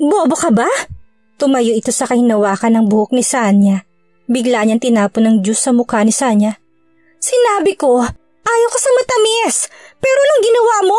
Bobo ka ba? Tumayo ito sa kahinawakan ng buhok ni Sanya. Bigla niyang tinapon ng juice sa mukha ni Sanya. Sinabi ko, ayaw ko sa matamis, pero anong ginawa mo?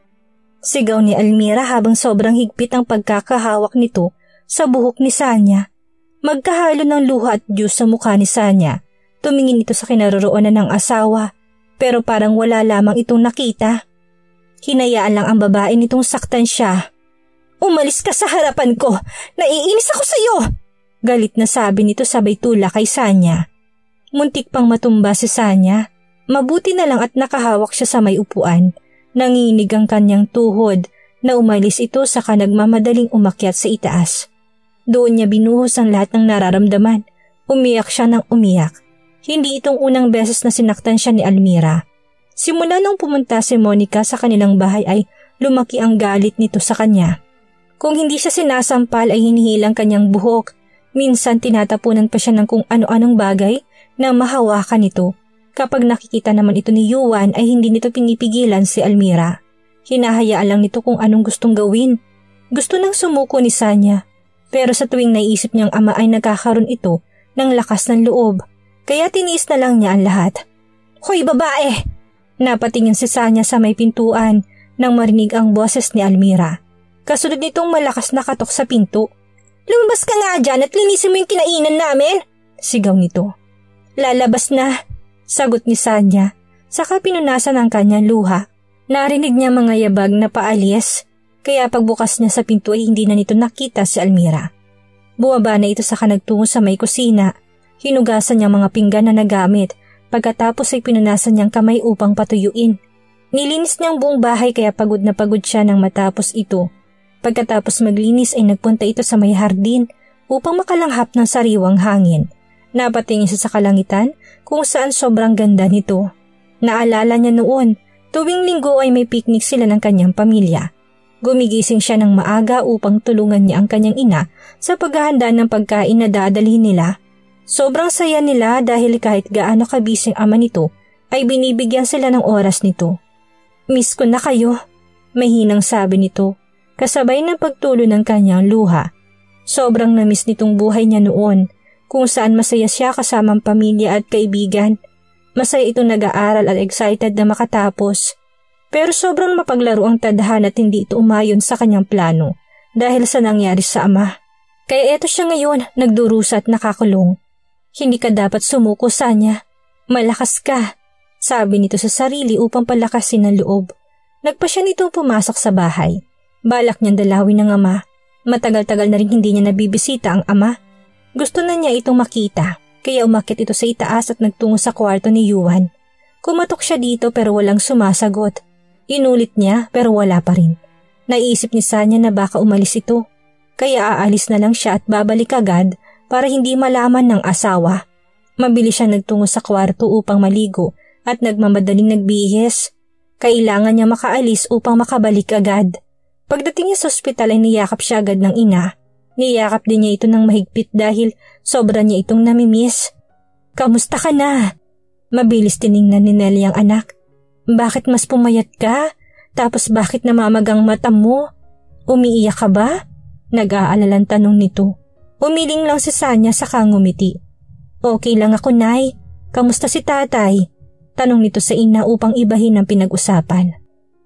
Sigaw ni Almira habang sobrang higpit ang pagkakahawak nito sa buhok ni Sanya. Magkahalo ng luha at juice sa mukha ni Sanya. Tumingin ito sa kinaroroonan ng asawa, pero parang wala lamang itong nakita. Hinayaan lang ang babae nitong saktan siya. Umalis ka sa harapan ko! Naiinis ako sa iyo! Galit na sabi nito sabay tula kay Sanya. Muntik pang matumba si Sanya. Mabuti na lang at nakahawak siya sa may upuan. Nanginig ang kanyang tuhod na umalis ito saka nagmamadaling umakyat sa itaas. Doon niya binuhos ang lahat ng nararamdaman. Umiyak siya ng umiyak. Hindi itong unang beses na sinaktan siya ni Almira. Simula nung pumunta si Monica sa kanilang bahay ay lumaki ang galit nito sa kanya. Kung hindi siya sinasampal ay hinihilang kanyang buhok. Minsan tinatapunan pa siya ng kung ano-anong bagay na mahawakan nito. Kapag nakikita naman ito ni Yuan ay hindi nito pinipigilan si Almira. Hinahayaan lang nito kung anong gustong gawin. Gusto nang sumuko ni Sanya. Pero sa tuwing naisip niyang ama ay nagkakaroon ito ng lakas ng loob. Kaya tiniis na lang niya ang lahat. Hoy babae! Napatingin si Sanya sa may pintuan nang marinig ang boses ni Almira. Kasunod nitong malakas na katok sa pinto. Lumabas ka nga dyan at linisin mo yung kinainan namin! Sigaw nito. Lalabas na! Sagot ni Sanya, saka pinunasan ang kanyang luha. Narinig niya mga yabag na paalis, kaya pagbukas niya sa pinto ay hindi na nito nakita si Almira. Bumaba na ito saka nagtungo sa may kusina. Hinugasan niya mga pinggan na nagamit, pagkatapos ay pinunasan niyang kamay upang patuyuin. Nilinis niyang buong bahay kaya pagod na pagod siya nang matapos ito. Pagkatapos maglinis ay nagpunta ito sa may hardin upang makalanghap ng sariwang hangin. Napatingin siya sa kalangitan kung saan sobrang ganda nito. Naalala niya noon, tuwing linggo ay may picnic sila ng kanyang pamilya. Gumigising siya ng maaga upang tulungan niya ang kanyang ina sa paghahanda ng pagkain na dadalhin nila. Sobrang saya nila dahil kahit gaano kabising ama nito ay binibigyan sila ng oras nito. Miss ko na kayo, mahinang sabi nito, kasabay ng pagtulo ng kanyang luha. Sobrang namiss nitong buhay niya noon, kung saan masaya siya kasama ang pamilya at kaibigan. Masaya itong nag-aaral at excited na makatapos. Pero sobrang mapaglaro ang tadhana at hindi ito umayon sa kanyang plano dahil sa nangyari sa ama. Kaya eto siya ngayon, nagdurusa at nakakulong. Hindi ka dapat sumuko, Sanya. Malakas ka, sabi nito sa sarili upang palakasin ang loob. Nagpa siya nitong pumasok sa bahay. Balak niyang dalawin ng ama. Matagal-tagal na rin hindi niya nabibisita ang ama. Gusto na niya itong makita, kaya umakyat ito sa itaas at nagtungo sa kwarto ni Yuan. Kumatok siya dito pero walang sumasagot. Inulit niya pero wala pa rin. Naisip ni Sanya na baka umalis ito, kaya aalis na lang siya at babalik agad para hindi malaman ng asawa. Mabilis siya nagtungo sa kwarto upang maligo at nagmamadaling nagbihis. Kailangan niya makaalis upang makabalik agad. Pagdating niya sa ospital ay niyakap siya agad ng ina. Niyakap din niya ito ng mahigpit dahil sobra niya itong namimiss. Kamusta ka na? Mabilis tiningnan ni Nelly ang anak. Bakit mas pumayat ka? Tapos bakit namamagang mata mo? Umiiyak ka ba? Nag-aalalang tanong nito. Umiling lang si Sanya saka ngumiti. Okay lang ako, Nay. Kamusta si tatay? Tanong nito sa ina upang ibahin ang pinag-usapan.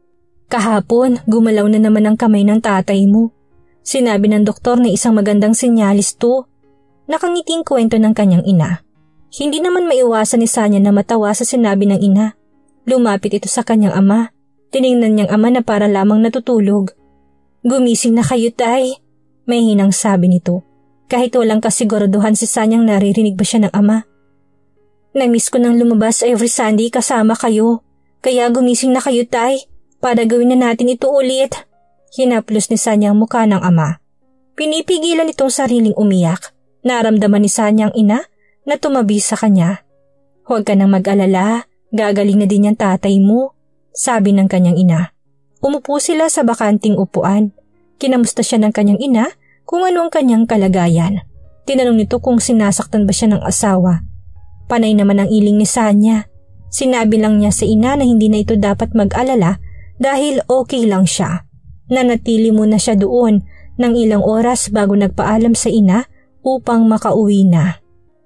Kahapon, gumalaw na naman ang kamay ng tatay mo. Sinabi ng doktor na isang magandang senyalis to. Nakangiting kwento ng kanyang ina. Hindi naman maiwasan ni Sanya na matawa sa sinabi ng ina. Lumapit ito sa kanyang ama. Tiningnan niyang ama na para lamang natutulog. Gumising na kayo, tay. May hinang sabi nito. Kahit walang kasiguraduhan si Sanyang naririnig ba siya ng ama. Namiss ko nang lumabas every Sunday kasama kayo. Kaya gumising na kayo, tay. Para gawin na natin ito ulit. Hinaplos ni Sanya ang mukha ng ama. Pinipigilan itong sariling umiyak. Naramdaman ni Sanya ang ina na tumabi sa kanya. Huwag ka nang mag-alala, gagaling na din yung tatay mo, sabi ng kanyang ina. Umupo sila sa bakanting upuan. Kinamusta siya ng kanyang ina kung ano ang kanyang kalagayan. Tinanong nito kung sinasaktan ba siya ng asawa. Panay naman ang iling ni Sanya. Sinabi lang niya sa ina na hindi na ito dapat mag-alala dahil okay lang siya. Nanatili muna siya doon ng ilang oras bago nagpaalam sa ina upang makauwi na.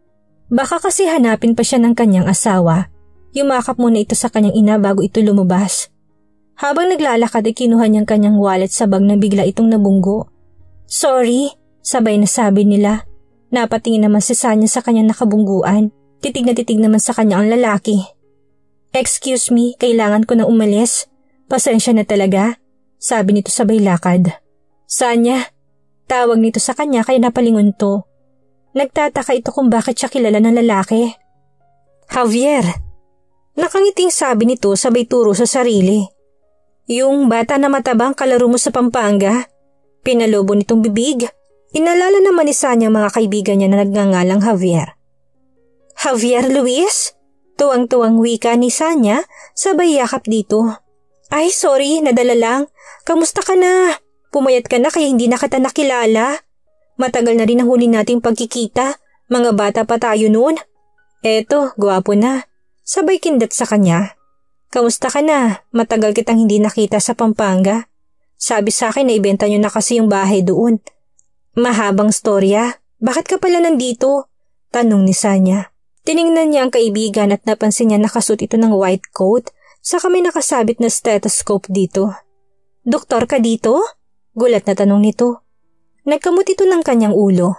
Baka kasi hanapin pa siya ng kanyang asawa. Yumakap muna ito sa kanyang ina bago ito lumabas. Habang naglalakad ay kinuha niyang kanyang wallet sa bag na bigla itong nabunggo. "Sorry," sabay na sabi nila. Napatingin naman si Sanya sa kanyang nakabungguan. Titig na titig naman sa kanya ang lalaki. "Excuse me, kailangan ko na umalis. Pasensya na talaga," sabi nito sabay lakad. "Sanya," tawag nito sa kanya kaya napalingon to. Nagtataka ito kung bakit siya kilala ng lalaki. "Javier," nakangiting sabi nito sabay turo sa sarili. "Yung bata na matabang kalaro mo sa Pampanga?" Pinalobo nitong bibig. Inalala naman ni Sanya mga kaibigan niya na nagngangalang Javier. "Javier Luis?" Tuwang-tuwang wika ni Sanya sabay yakap dito. "Ay sorry, nadala lang. Kamusta ka na? Pumayat ka na kaya hindi na kita nakilala. Matagal na rin ang huli nating pagkikita. Mga bata pa tayo noon. Eto, gwapo na." Sabay kindat sa kanya. "Kamusta ka na? Matagal kitang hindi nakita sa Pampanga. Sabi sa akin na ibenta nyo na kasi yung bahay doon." "Mahabang storya. Bakit ka pala nandito?" tanong ni Sanya. Tiningnan niya ang kaibigan at napansin niya nakasuot ito ng white coat saka may nakasabit na stethoscope dito. "Doktor ka dito?" gulat na tanong nito. Nagkamot ito ng kanyang ulo.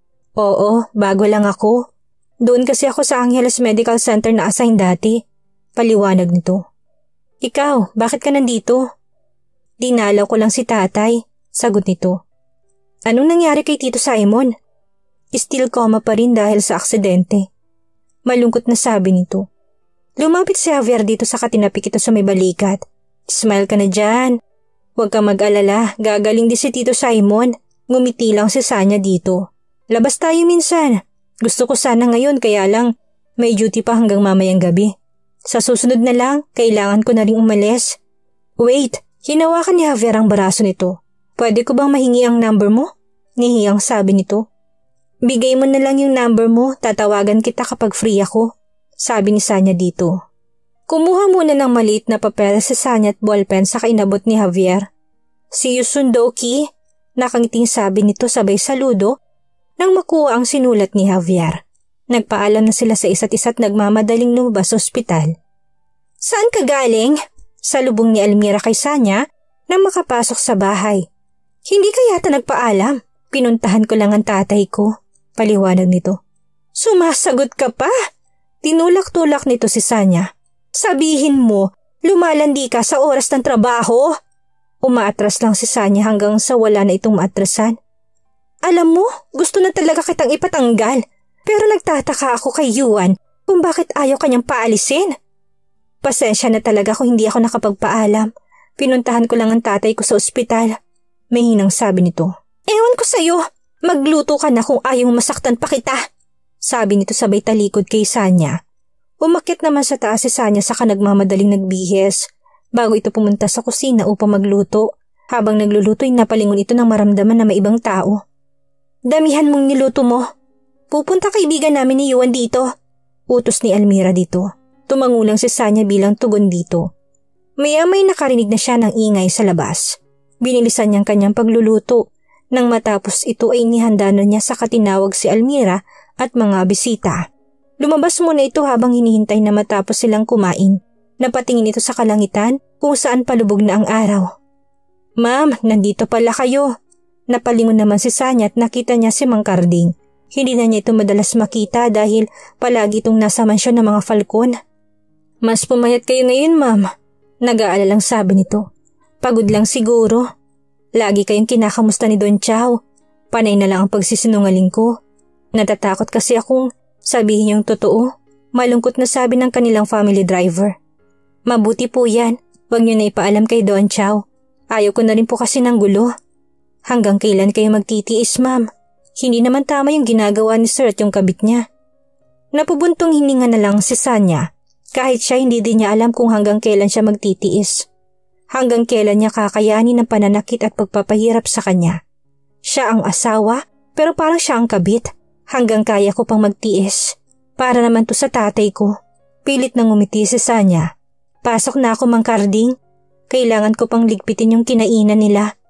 "Oo, bago lang ako. Doon kasi ako sa Angeles Medical Center na assign dati," paliwanag nito. "Ikaw, bakit ka nandito?" "Dinalaw ko lang si tatay," sagot nito. "Anong nangyari kay Tito Simon?" "Still coma pa rin dahil sa aksidente," malungkot na sabi nito. Lumapit si Javier dito sa katinapik ito sa may balikat. "Smile ka na dyan. Huwag ka mag-alala, gagaling din si Tito Simon." Ngumiti lang si Sanya dito. "Labas tayo minsan. Gusto ko sana ngayon kaya lang may duty pa hanggang mamayang gabi. Sa susunod na lang, kailangan ko na ring umalis." "Wait," hinawakan ni Javier ang baraso nito. "Pwede ko bang mahingi ang number mo?" Nihiyang sabi nito. "Bigay mo na lang yung number mo, tatawagan kita kapag free ako," sabi ni Sanya dito. Kumuha muna ng maliit na papel si Sanya at ballpen sa inabot ni Javier. "See you soon, Doki," nakangiting sabi nito sabay saludo nang makuha ang sinulat ni Javier. Nagpaalam na sila sa isa't isa't nagmamadaling lumabas sa ospital. "Saan ka galing?" salubong ni Almira kay Sanya nang makapasok sa bahay. "Hindi ka yata nagpaalam. Pinuntahan ko lang ang tatay ko," paliwanag nito. "Sumasagot ka pa?" Tinulak-tulak nito si Sanya. "Sabihin mo, lumalandi ka sa oras ng trabaho." Umaatras lang si Sanya hanggang sa wala na itong maatrasan. "Alam mo, gusto na talaga kitang ipatanggal. Pero nagtataka ako kay Yuan kung bakit ayaw kanyang paalisin." "Pasensya na talaga kung hindi ako nakapagpaalam. Pinuntahan ko lang ang tatay ko sa ospital," may hinang sabi nito. "Ewan ko sa'yo, magluto ka na kung ayaw masaktan pa kita," sabi nito sabay talikod kay Sanya. Umakyat naman sa taas si Sanya saka nagmamadaling nagbihis bago ito pumunta sa kusina upang magluto. Habang nagluluto ay napalingon ito ng maramdaman na may ibang tao. "Damihan mong niluto mo. Pupunta kaibigan namin ni Yuan dito," utos ni Almira dito. Tumangulang si Sanya bilang tugon dito. Maya-may nakarinig na siya ng ingay sa labas. Binilisan niyang kanyang pagluluto. Nang matapos ito ay inihanda na niya sa katinawag si Almira at mga bisita. Lumabas muna ito habang hinihintay na matapos silang kumain. Napatingin ito sa kalangitan kung saan palubog na ang araw. "Ma'am, nandito pala kayo." Napalingon naman si Sanya at nakita niya si Mang Carding. Hindi na niya ito madalas makita dahil palagi itong nasa mansyon ng mga falcon. "Mas pumayat kayo ngayon, ma'am," nag-aalalang sabi nito. "Pagod lang siguro. Lagi kayong kinakamusta ni Don Chow. Panay na lang ang pagsisinungaling ko. Natatakot kasi akong sabihin yung totoo." Malungkot na sabi ng kanilang family driver. "Mabuti po yan. Huwag niyo na ipaalam kay Don Chow. Ayaw ko na rin po kasi ng gulo." "Hanggang kailan kayo magtitiis, ma'am? Hindi naman tama yung ginagawa ni Sir at yung kabit niya." Napubuntong hininga na lang si Sanya. Kahit siya hindi din niya alam kung hanggang kailan siya magtitiis. Hanggang kailan niya kakayanin ang pananakit at pagpapahirap sa kanya. Siya ang asawa pero parang siya ang kabit. Hanggang kaya ko pang magtiis. Para naman to sa tatay ko. Pilit nang ngumiti si Sanya. "Pasok na ako, Mang Carding. Kailangan ko pang ligpitin yung kinainan nila."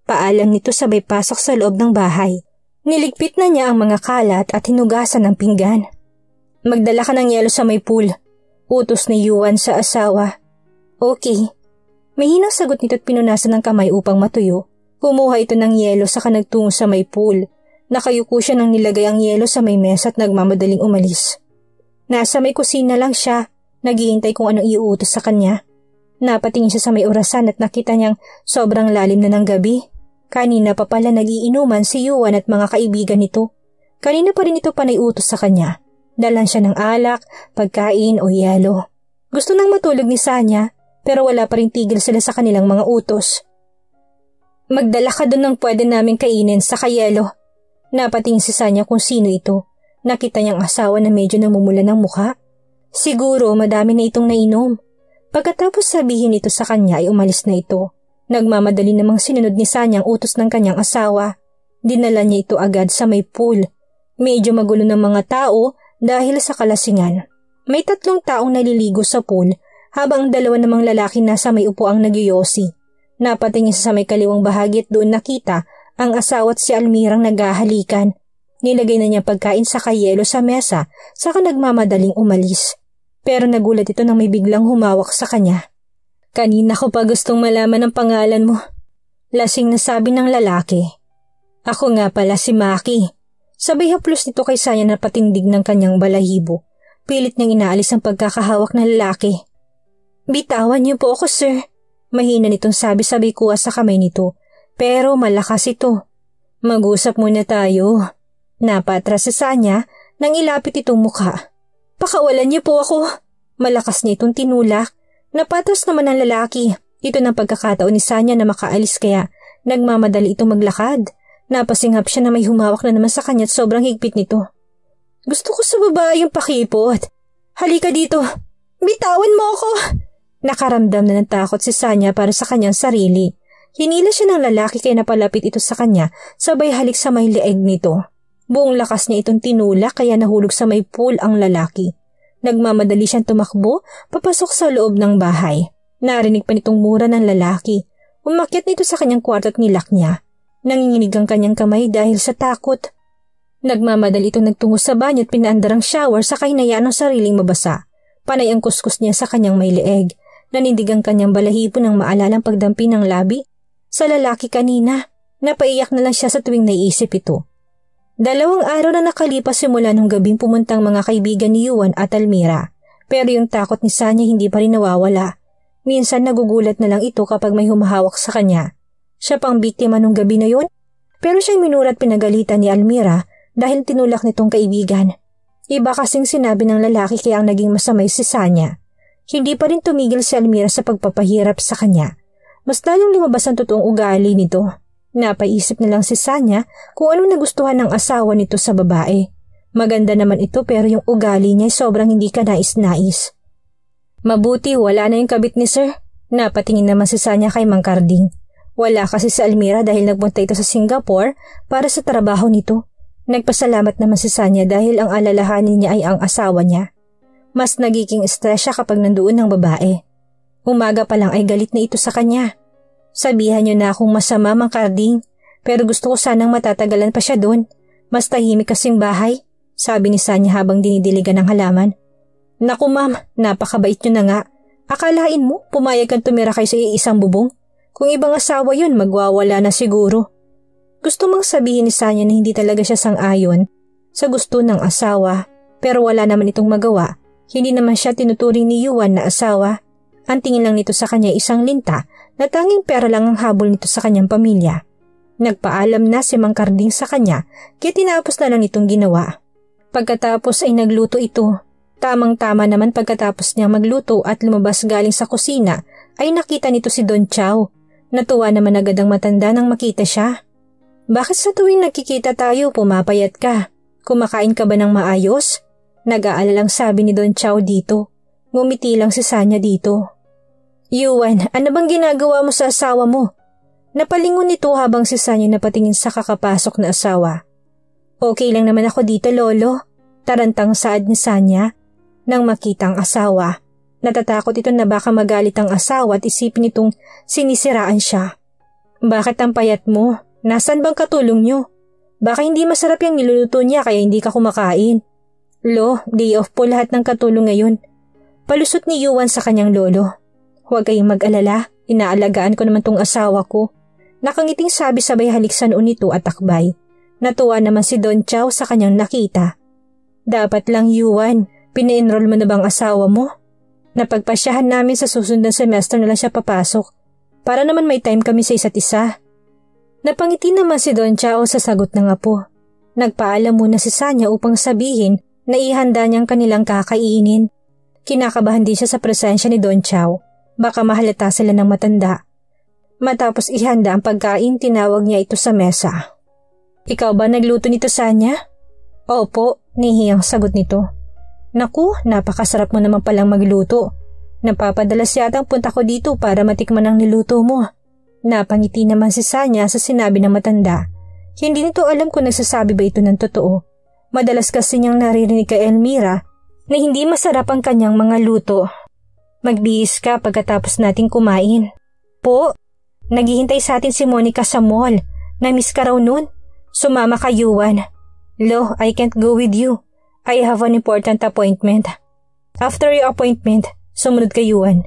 Paalam nito sabay pasok sa loob ng bahay. Niligpit na niya ang mga kalat at hinugasan ng pinggan. Magdala ka ng yelo sa may pool. Utos ni Yuan sa asawa. Okay. Mahinang sagot nito at pinunasan ng kamay upang matuyo. Kumuha ito ng yelo saka nagtungo sa may pool. Nakayuko siya nang nilagay ang yelo sa may mesa at nagmamadaling umalis. Nasa may kusina lang siya, naghihintay kung anong iuutos sa kanya. Napatingin siya sa may orasan at nakita niyang sobrang lalim na ng gabi. Kanina pa pala nagiinuman si Yuan at mga kaibigan nito. Kanina pa rin ito panay utos sa kanya. Dalan siya ng alak, pagkain o yelo. Gusto nang matulog ni Sanya pero wala pa rin tigil sila sa kanilang mga utos. Magdala ka doon ng pwede naming kainin sa kayelo. Napatingin si Sanya kung sino ito. Nakita niyang asawa na medyo namumula ng mukha. Siguro madami na itong nainom. Pagkatapos sabihin ito sa kanya ay umalis na ito. Nagmamadali namang sinunod ni Sanya ang utos ng kanyang asawa. Dinala niya ito agad sa may pool. Medyo magulo ng mga tao dahil sa kalasingan. May 3 taong naliligo sa pool habang 2 namang lalaki nasa may upuang nagyoyosi. Napatingin sa may kaliwang bahagi at doon nakita ang asawa at si Almirang naghahalikan. Nilagay na niya pagkain sa kayelo sa mesa saka nagmamadaling umalis. Pero nagulat ito nang may biglang humawak sa kanya. Kanina ko pa gustong malaman ang pangalan mo. Lasing na sabi ng lalaki. Ako nga pala si Maki. Sabay haplos nito kay Sanya na patindig ng kanyang balahibo. Pilit niyang inaalis ang pagkakahawak ng lalaki. Bitawan niyo po ako, sir. Mahina nitong sabi sabay kuha sa kamay nito. Pero malakas ito. Mag-usap muna tayo. Napatras si Sanya nang ilapit itong mukha. Pakawalan niyo po ako. Malakas niya itong tinulak. Napatras naman ang lalaki. Ito ng pagkakataon ni Sanya na makaalis kaya nagmamadali itong maglakad. Napasinghap siya na may humawak na naman sa kanya at sobrang higpit nito. Gusto ko sa babae yung pakipot. Halika dito. Bitawan mo ako. Nakaramdam na ng takot si Sanya para sa kanyang sarili. Hinila siya ng lalaki kaya napalapit ito sa kanya sabay halik sa may leeg nito. Buong lakas niya itong tinulak kaya nahulog sa may pool ang lalaki. Nagmamadali siyang tumakbo papasok sa loob ng bahay. Narinig pa nitong mura ng lalaki. Umakyat nito sa kanyang kwarto at nilak niya. Nanginginig ang kanyang kamay dahil sa takot. Nagmamadali itong nagtungo sa banyo at pinaandar ang shower sa kahinayaan ng sariling mabasa. Panay ang kuskus niya sa kanyang may leeg. Nanindig ang kanyang balahibo nang maalalang pagdampi ng labi. Sa lalaki kanina, napaiyak na lang siya sa tuwing naiisip ito. 2 araw na nakalipas simula nung gabing pumuntang mga kaibigan ni Yuan at Almira. Pero yung takot ni Sanya hindi pa rin nawawala. Minsan nagugulat na lang ito kapag may humahawak sa kanya. Siya pang biktima nung gabi na yun. Pero siyang minurat pinagalitan ni Almira dahil tinulak nitong kaibigan. Iba kasing sinabi ng lalaki kaya ang naging masamay si Sanya. Hindi pa rin tumigil si Almira sa pagpapahirap sa kanya. Mas lalong lumabas ang totoong ugali nito. Napaisip na lang si Sanya kung ano nagustuhan ng asawa nito sa babae. Maganda naman ito pero yung ugali niya ay sobrang hindi kanais-nais. Mabuti wala na yung kabit ni sir. Napatingin naman si Sanya kay Mang Karding. Wala kasi si Almira dahil nagpunta ito sa Singapore para sa trabaho nito. Nagpasalamat naman si Sanya dahil ang alalahanin niya ay ang asawa niya. Mas nagiging stress siya kapag nandoon ang babae. Umaga pa lang ay galit na ito sa kanya. Sabihan niyo na akong masama, Mang Karding, pero gusto ko sanang matatagalan pa siya doon. Mas tahimik kasing bahay, sabi ni Sanya habang dinidiligan ng halaman. Naku ma'am, napakabait niyo na nga. Akalain mo, pumayag kang tumira kayo sa iisang bubong? Kung ibang asawa yun, magwawala na siguro. Gusto mang sabihin ni Sanya na hindi talaga siya sang-ayon sa gusto ng asawa, pero wala naman itong magawa. Hindi naman siya tinuturing ni Yuan na asawa. Ang tingin lang nito sa kanya isang linta na tanging pera lang ang habol nito sa kanyang pamilya. Nagpaalam na si Mang Karding sa kanya kaya tinapos na lang itong ginawa. Pagkatapos ay nagluto ito. Tamang-tama naman pagkatapos niyang magluto at lumabas galing sa kusina ay nakita nito si Don Chow. Natuwa naman agad ang matanda nang makita siya. Bakit sa tuwing nagkikita tayo pumapayat ka? Kumakain ka ba ng maayos? Nag-aalalang sabi ni Don Chow dito. Ngumiti lang si Sanya dito. Yuan, ano bang ginagawa mo sa asawa mo? Napalingon nito habang si Sanya napatingin sa kakapasok na asawa. Okay lang naman ako dito, Lolo. Tarantang saad ni Sanya nang makita ang asawa. Natatakot ito na baka magalit ang asawa at isipin nitong sinisiraan siya. Bakit ang payat mo? Nasaan bang katulong niyo? Baka hindi masarap yung niluluto niya kaya hindi ka kumakain. Lo, day off po lahat ng katulong ngayon. Palusot ni Yuan sa kanyang lolo. Huwag kayong mag-alala, inaalagaan ko naman tong asawa ko. Nakangiting sabi sabay halik sa noon nito at akbay. Natuwa naman si Don Chow sa kanyang nakita. Dapat lang Yuan, pina-enroll mo na bang asawa mo? Napagpasyahan namin sa susunod na semester na lang siya papasok. Para naman may time kami sa isa't isa. Napangiti naman si Don Chow sa sagot ng apo. Nagpaalam muna si Sanya upang sabihin na ihanda niyang kanilang kakainin. Kinakabahan din siya sa presensya ni Don Chow. Baka mahalata sila ng matanda. Matapos ihanda ang pagkain, tinawag niya ito sa mesa. Ikaw ba nagluto nito, Sanya? Opo, nihiyang sagot nito. Naku, napakasarap mo naman palang magluto. Napapadalas yatang punta ko dito para matikman ang niluto mo. Napangiti naman si Sanya sa sinabi ng matanda. Hindi nito alam kung nagsasabi ba ito ng totoo. Madalas kasi niyang naririnig kay Elmira na hindi masarap ang kanyang mga luto. Magbihis ka pagkatapos nating kumain. Po, naghihintay sa atin si Monica sa mall. Na-miss ka raw nun. Sumama ka, Yuan. Lo, I can't go with you. I have an important appointment. After your appointment, sumunod ka, Yuan.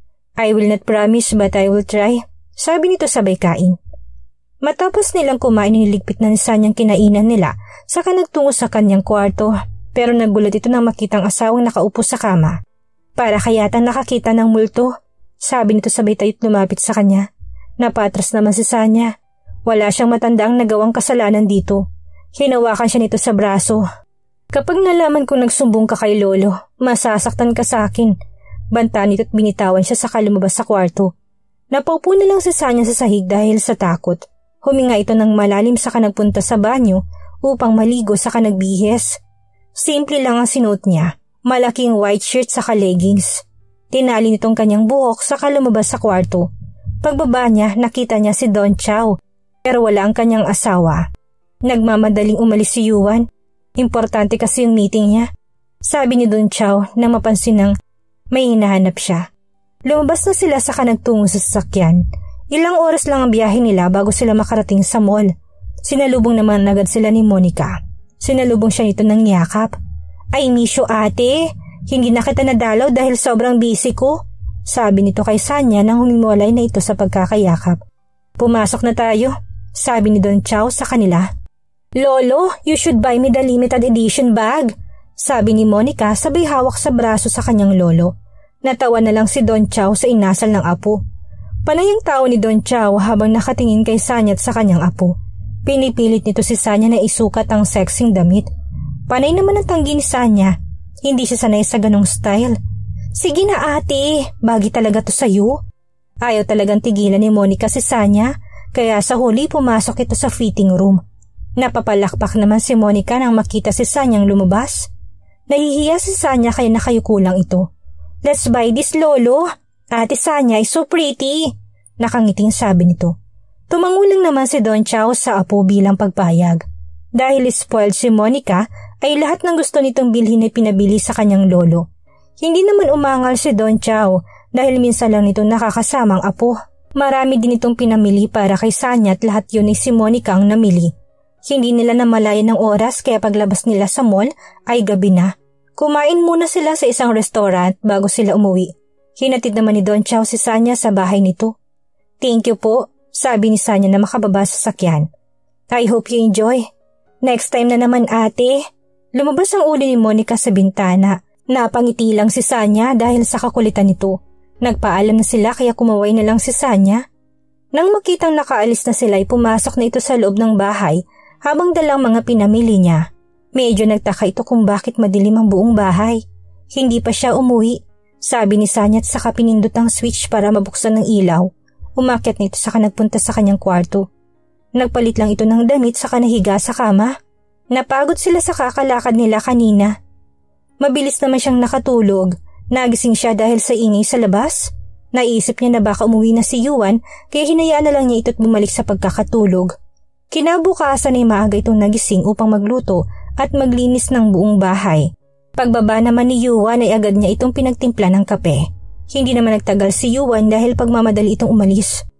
I will not promise but I will try. Sabi nito sabay kain. Matapos nilang kumain, niligpit na ni Sanyang kinainan nila, saka nagtungo sa kanyang kwarto. Pero nagulat ito nang makitang asawang nakaupo sa kama. Para kayatang nakakita ng multo. Sabi nito sabay tayo't lumapit sa kanya. Napatras naman si Sanya. Wala siyang matandaang nagawang kasalanan dito. Hinawakan siya nito sa braso. Kapag nalaman kong nagsumbong ka kay Lolo, masasaktan ka sa akin. Banta nito't binitawan siya saka lumabas sa kwarto. Napaupo na lang si Sanya sa sahig dahil sa takot. Huminga ito ng malalim saka nagpunta sa banyo upang maligo saka nagbihis. Simple lang ang sinuot niya. Malaking white shirt saka leggings. Tinali nitong kanyang buhok saka lumabas sa kwarto. Pagbaba niya, nakita niya si Don Chow. Pero wala ang kanyang asawa. Nagmamadaling umalis si Yuan. Importante kasi yung meeting niya. Sabi ni Don Chow na mapansin ng may hinahanap siya. Lumabas na sila saka nagtungo sa sasakyan. Ilang oras lang ang biyahe nila bago sila makarating sa mall. Sinalubong naman agad sila ni Monica. Sinalubong siya nito ng yakap. Ay miss you, ate. Hindi na kita nadalaw dahil sobrang busy ko. Sabi nito kay Sanya nang humiwalay na ito sa pagkakayakap. Pumasok na tayo. Sabi ni Don Chow sa kanila. Lolo, you should buy me the limited edition bag. Sabi ni Monica sabay hawak sa braso sa kanyang lolo. Natawa na lang si Don Chow sa inasal ng apo. Panay ang tao ni Don Chow habang nakatingin kay Sanya at sa kanyang apo. Pinipilit nito si Sanya na isukat ang sexing damit. Panay naman ang tanggi ni Sanya. Hindi siya sanay sa ganong style. Sige na ate, bagi talaga to sa'yo. Ayaw talagang tigilan ni Monica si Sanya. Kaya sa huli pumasok ito sa fitting room. Napapalakpak naman si Monica nang makita si Sanyang lumabas. Nahihiya si Sanya kaya nakayuko lang ito. Let's buy this, Lolo. Ate Sanya is so pretty. Nakangiting sabi nito. Tumangulang naman si Don Chow sa apo bilang pagpayag. Dahil spoiled si Monica ay lahat ng gusto nitong bilhin ay pinabili sa kanyang lolo. Hindi naman umangal si Don Chow dahil minsan lang nito nakakasamang apo. Marami din itong pinamili para kay Sanya at lahat yun ay si Monica ang namili. Hindi nila namalayan ng oras kaya paglabas nila sa mall ay gabi na. Kumain muna sila sa isang restaurant bago sila umuwi. Hinatid naman ni Don Chow si Sanya sa bahay nito. Thank you po, sabi ni Sanya na makababa sa sakyan. I hope you enjoy. Next time na naman ate. Lumabas ang ulo ni Monica sa bintana. Napangiti lang si Sanya dahil sa kakulitan nito. Nagpaalam na sila kaya kumaway na lang si Sanya. Nang makitang nakaalis na sila ay pumasok na ito sa loob ng bahay habang dalang mga pinamili niya. Medyo nagtaka ito kung bakit madilim ang buong bahay. Hindi pa siya umuwi. Sabi ni Sanya at saka pinindot ang switch para mabuksan ng ilaw. Umakyat na ito saka nagpunta sa kanyang kwarto. Nagpalit lang ito ng damit saka nahiga sa kama. Napagod sila sa kakalakad nila kanina. Mabilis naman siyang nakatulog. Nagising siya dahil sa ingay sa labas. Naisip niya na baka umuwi na si Yuan kaya hinayaan na lang niya ito't bumalik sa pagkakatulog. Kinabukasan ay maaga itong nagising upang magluto at maglinis ng buong bahay. Pagbaba naman ni Yuan ay agad niya itong pinagtimpla ng kape. Hindi naman nagtagal si Yuan dahil pagmamadali itong umalis.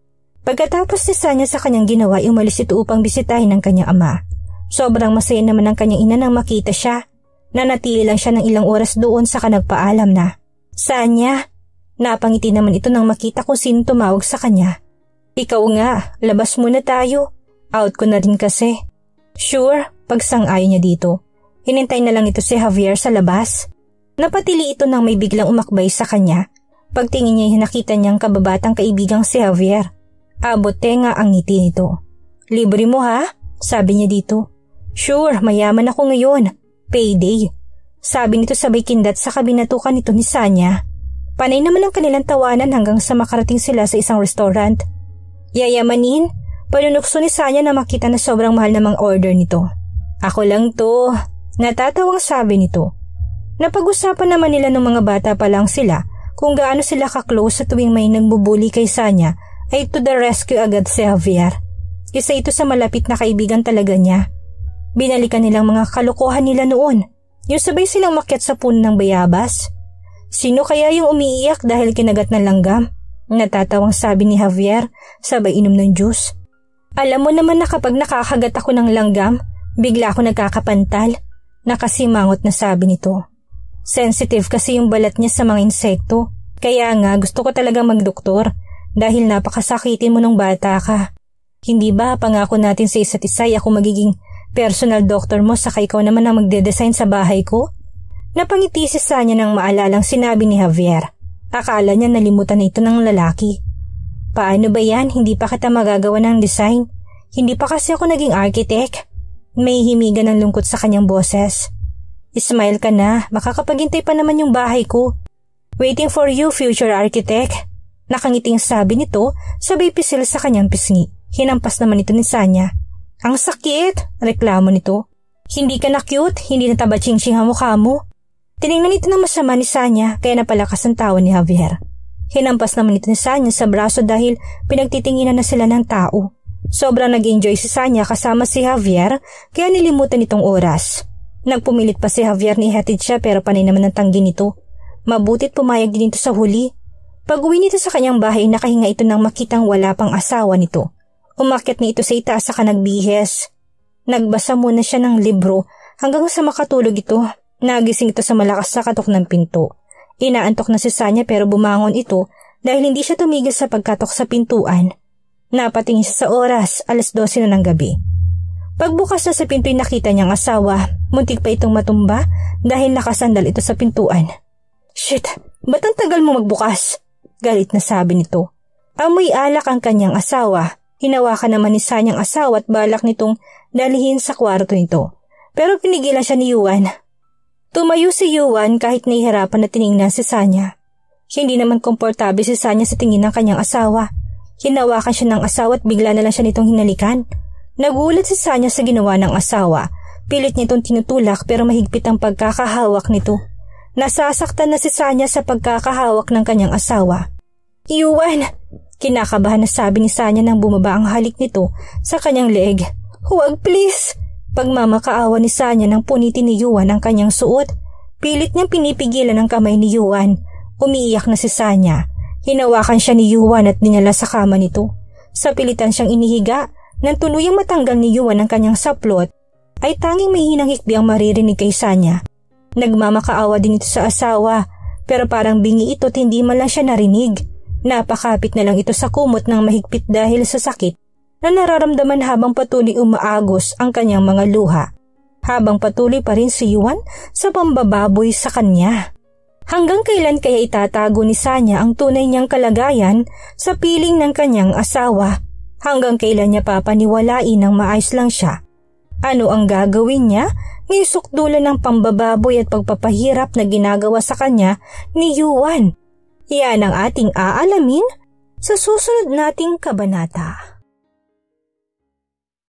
Pagkatapos ni Sanya sa kanyang ginawa, umalis ito upang bisitahin ang kanyang ama. Sobrang masaya naman ang kanyang ina nang makita siya. Nanatili lang siya ng ilang oras doon saka nagpaalam na. Sanya, napangiti naman ito nang makita kung sino tumawag sa kanya. Ikaw nga, labas muna tayo. Out ko na rin kasi. Sure, pagsang-ayon niya dito. Hinintay na lang ito si Javier sa labas. Napatili ito nang may biglang umakbay sa kanya. Pagtingin niya, nakita niyang kababatang kaibigang si Javier. Abot tenga ang ngiti nito. Libre mo ha? Sabi niya dito. Sure, mayaman ako ngayon. Payday. Sabi nito sabay kindat sa kabinatukan nito ni Sanya. Panay naman ang kanilang tawanan hanggang sa makarating sila sa isang restaurant. Yayamanin, panunukso ni Sanya na makita na sobrang mahal na mga order nito. Ako lang to. Natatawang sabi nito. Napag-usapan naman nila ng mga bata pa lang sila kung gaano sila ka-close sa tuwing may nagbubuli kay Sanya ay to the rescue agad si Javier. Isa ito sa malapit na kaibigan talaga niya. Binalikan nilang mga kalokohan nila noon. Yung sabay silang makyat sa puno ng bayabas. Sino kaya yung umiiyak dahil kinagat ng langgam? Natatawang sabi ni Javier sabay inom ng juice. Alam mo naman na kapag nakakagat ako ng langgam, bigla ako nagkakapantal. Nakasimangot na sabi nito. Sensitive kasi yung balat niya sa mga insekto. Kaya nga gusto ko talagang magdoktor dahil napakasakitin mo nung bata ka. Hindi ba pangako natin sa isa't isa ako magiging personal doctor mo saka ikaw naman ang magde-design sa bahay ko? Napangiti si Sanya nang maalalang sinabi ni Javier. Akala niya nalimutan na ito ng lalaki. Paano ba yan? Hindi pa kita magagawa ng design. Hindi pa kasi ako naging architect. May himigan ng lungkot sa kanyang boses. Smile ka na, makakapaghintay pa naman yung bahay ko. Waiting for you, future architect. Nakangiting sabi nito, sabay pisil sa kanyang pisngi. Hinampas naman ito ni Sanya. Ang sakit, reklamo nito. Hindi ka na cute, hindi na taba-ching-ching ang mukha mo. Tinignan ito ng masama ni Sanya kaya napalakas ang tawa ni Javier. Hinampas naman ito ni Sanya sa braso dahil pinagtitinginan na sila ng tao. Sobrang nag-enjoy si Sanya kasama si Javier kaya nilimutan itong oras. Nagpumilit pa si Javier ni ihatid siya pero panay naman ang tanggi nito. Mabutit pumayag din ito sa huli. Pag-uwi nito sa kanyang bahay, nakahinga ito nang makitang wala pang asawa nito. Umakyat na ito sa itaas saka nagbihes. Nagbasa muna siya ng libro hanggang sa makatulog ito. Nagising ito sa malakas sa katok ng pinto. Inaantok na si Sanya pero bumangon ito dahil hindi siya tumigil sa pagkatok sa pintuan. Napatingin siya sa oras, 12:00 na ng gabi. Pagbukas na sa pinto'y nakita niyang asawa. Muntik pa itong matumba dahil nakasandal ito sa pintuan. Shit, ba't ang tagal mo magbukas? Galit na sabi nito. Amoy alak ang kanyang asawa. Hinawakan naman ni Sanyang asawa at balak nitong dalihin sa kwarto nito. Pero pinigilan siya ni Yuan. Tumayo si Yuan kahit nahihirapan na tiningnan si Sanya. Hindi naman komportable si Sanya sa tingin ng kanyang asawa. Hinawakan siya ng asawa at bigla na lang siya nitong hinalikan. Nagulat si Sanya sa ginawa ng asawa. Pilit nitong tinutulak pero mahigpit ang pagkakahawak nito. Nasasaktan na si Sanya sa pagkakahawak ng kanyang asawa. Yuan! Kinakabahan na sabi ni Sanya nang bumaba ang halik nito sa kanyang leeg. Huwag please! Pagmamakaawa ni Sanya nang punitin ni Yuan ang kanyang suot. Pilit niyang pinipigilan ang kamay ni Yuan. Umiiyak na si Sanya. Hinawakan siya ni Yuan at dinala sa kama nito. Sa pilitan siyang inihiga, nang tuluyang matanggal ni Yuan ang kanyang saplot, ay tanging may hinang hikbi ang maririnig kay Sanya. Nagmamakaawa din ito sa asawa, pero parang bingi ito at hindi man lang siya narinig. Napakapit na lang ito sa kumot ng mahigpit dahil sa sakit na nararamdaman habang patuloy umaagos ang kanyang mga luha. Habang patuloy pa rin si Yuan sa pambababoy sa kanya. Hanggang kailan kaya itatago ni Sanya ang tunay niyang kalagayan sa piling ng kanyang asawa? Hanggang kailan niya papaniwalain ng maayos lang siya? Ano ang gagawin niya ngayong sukdulan ng pambababoy at pagpapahirap na ginagawa sa kanya ni Yuan? Yan ang ating aalamin sa susunod nating kabanata.